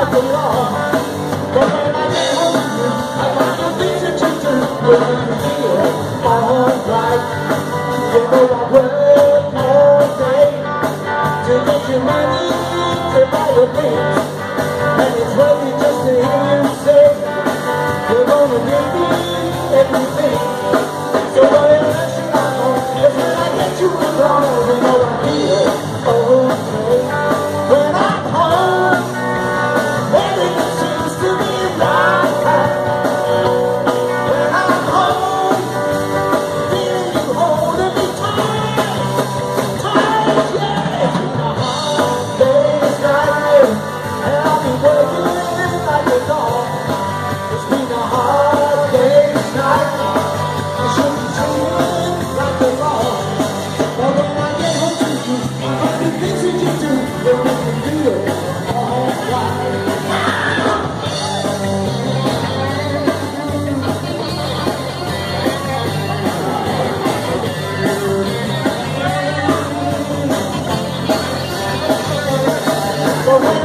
like the law. But when I get home to you, I got the things that you do. But you can feel alright. You know I work all day to get your money to buy your things. And it's worth it just to hear you say you're gonna give me everything. So what else you know is when I get you alone, you know I feel okay. When I'm home, everything seems to be right. When I'm home, feeling you holding me tight, tight, yeah. It's been a hard day's night, and I'll be working like a dog. It's been a hard day's night. I should be treated like the law. But when I get home to you, I find the things that you do that make me feel alright. But when